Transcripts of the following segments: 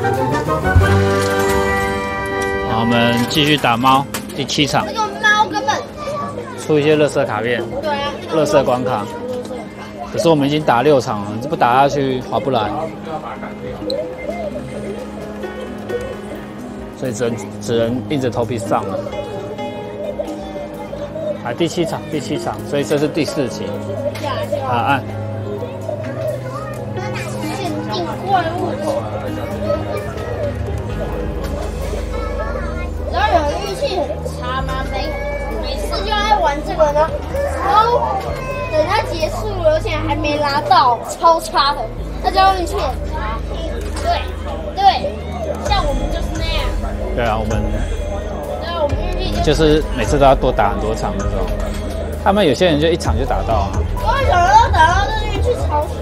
好，我们继续打猫，第7场。 那个猫根本出一些垃圾卡片， 对啊， 垃圾关卡。可是我们已经打6场了，这不打下去划不来，所以只能硬着头皮上了。啊，第7场，所以这是第4集。啊，按。 限定怪物。然后有人运气很差吗？每次就爱玩这个呢，然后等它结束了，而且还没拿到，超差的，那叫运气很差。对，像我们就是那样。 对啊，我们运气就是每次都要多打很多场那种。他们有些人就1场就打到啊。 为什么都打到这运气超水？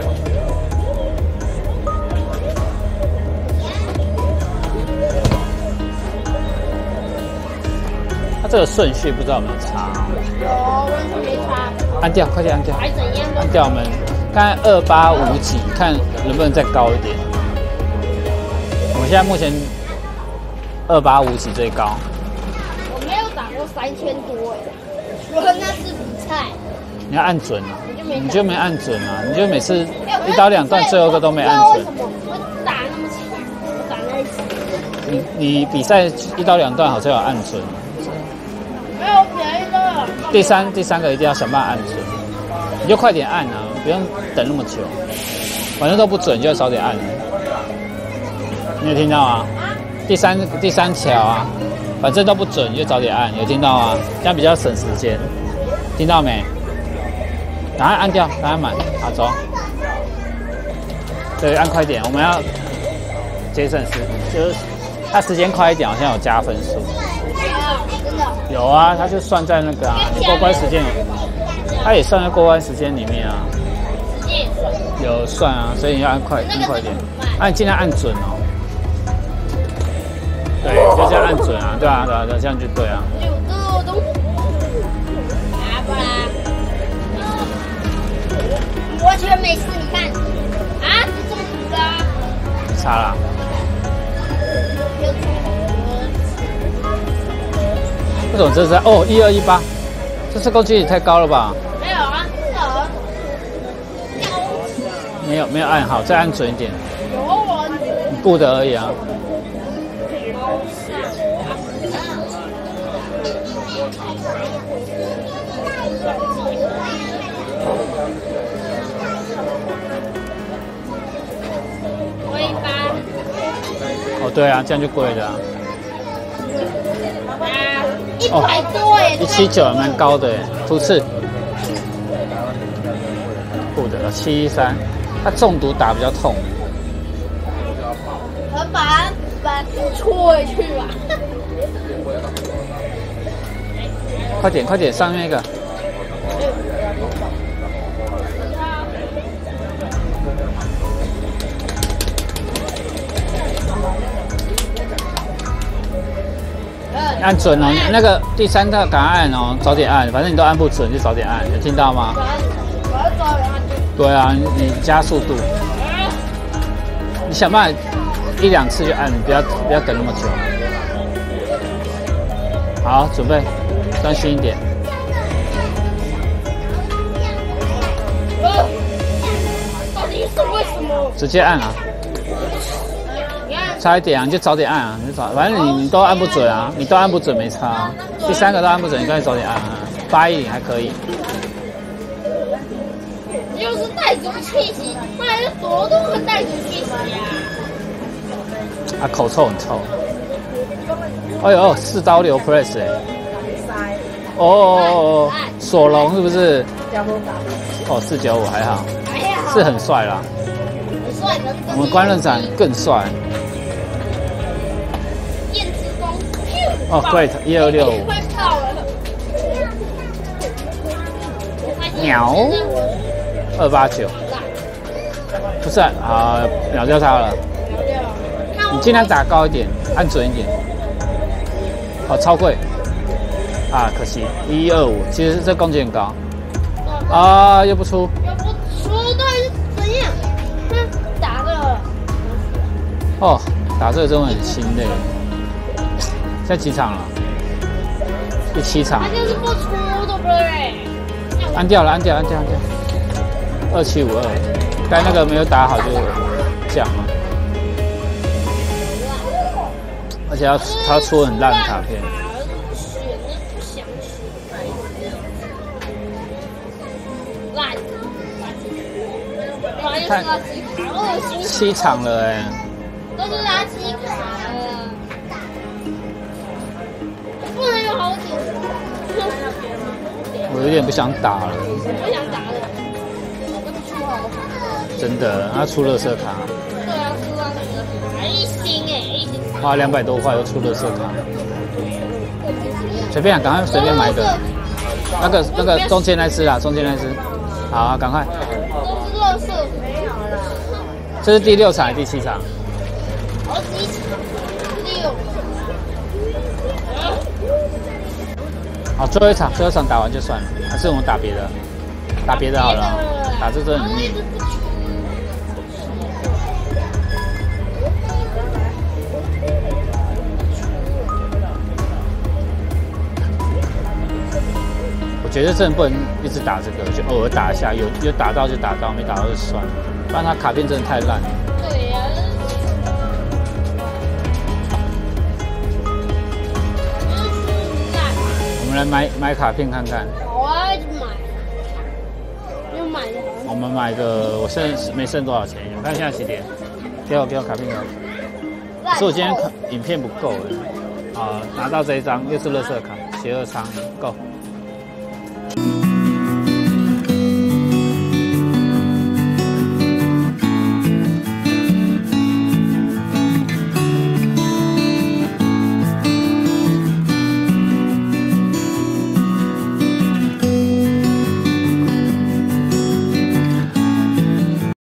它这个顺序不知道有没有差？ 有，完全没差。 按掉，快点按掉。 还怎样？ 按掉我们刚才285几，看能不能再高一点。我们现在目前285几最高。 我没有打过3000多哎，我那是比赛。 你要按准啊！你就没按准啊！你就每次1到2段最后一个都没按准。 为什么我打那么强？我打那一次。 你比赛1到2段好像有按准。 没有便宜的。 第三个一定要想办法按准，你就快点按啊，不用等那么久，反正都不准就要早点按。你有听到啊？第三条啊，反正都不准就早点按，有听到啊？这样比较省时间，听到没？赶快按掉，赶快满，好走。对，按快点，我们要节省时，就是它时间快一点，好像有加分数。有啊，它就算在那个啊，你过关时间，它也算在过关时间里面啊。有算啊，所以你要按快一点，尽量按准哦。对，就这样按准啊，对啊，这样就对啊。 完全没事，你看，啊，是中毒的。 差了。为什么这是1218？这次攻击也太高了吧？ 没有啊， 没有按好，再按准一点。 有我。 你顾的而已啊。哦，对啊，这样就贵了啊。 100多哎 ，179蛮高的哎，初次。不的713，它中毒打比较痛。 我把戳回去吧。 快点，上面一个。按准哦，那个第3套赶快按哦，早点按，反正你都按不准就早点按，有听到吗？ 我要早点按。 对啊，你加速度，你想办法1、2次就按，不要等那么久。好，准备，专心一点。 到底是为什么？ 直接按啊！差一点啊，你就早点按啊，反正你都按不准啊，你都按不准没差啊。第3个都按不准，你赶紧早点按啊。810还可以。 就是带足气息，不然就多多会带足气息啊，口臭很臭。哎呦，4刀流 press 哎。哦，索隆是不是？哦，495还好，是很帅啦。 很帅的。 我们官人展更帅。哦 ，Great 1265。 快跑了。 鸟289。不是啊，秒掉它了。你尽量打高一点，按准一点。哦，超贵。啊，可惜1125，其实这攻击很高。啊，又不出。 又不出，到底是怎样？他打的。 哦， 打这个真的很心累。现在几场了？第7场。 他就是不出，对不对？ 按掉了，按掉。2752，该那个没有打好就降了。而且他出很烂的卡片。 看 7场了哎， 都是垃圾卡了，不能有好点。 我有点不想打了。 不想打了，我都不出好。 真的，他出垃圾卡。 对啊，出垃圾卡，一星哎，一星。 花200多块又出垃圾卡。随便，赶快随便买一个。那个中间那只啊，中间那只。好啊，赶快。 都是垃圾，没有了。 这是第6场还是第7场？ 好几场，6。 好，最后一场打完就算了，还是我们打别的？打别的好了，打这真的很腻。我觉得真的不能一直打这个，就偶尔打一下，有打到就打到，没打到就算了，不然它卡片真的太烂了。 对呀。 我们来买卡片看看。 好啊，就买。就买的。 我们买个，我没剩多少钱，我看现在几点？给我卡片给我。可是我今天影片不够哎。啊，拿到这一张又是垃圾卡，邪恶苍蝇够。